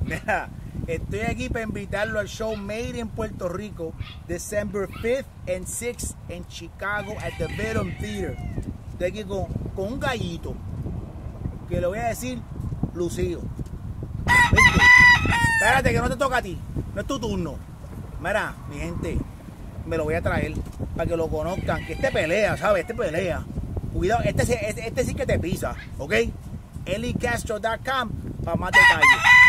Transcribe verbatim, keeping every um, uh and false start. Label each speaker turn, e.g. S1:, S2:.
S1: Mira, estoy aquí para invitarlo al show Made in Puerto Rico, December fifth and sixth en Chicago at the Venom Theater. Estoy aquí con, con un gallito, que le voy a decir lucido. ¿Viste? Espérate que no te toca a ti, no es tu turno. Mira, mi gente, me lo voy a traer para que lo conozcan, que este pelea, ¿sabes? Este pelea. Cuidado, este, este, este sí que te pisa, ¿ok? eli castro punto com para más detalles.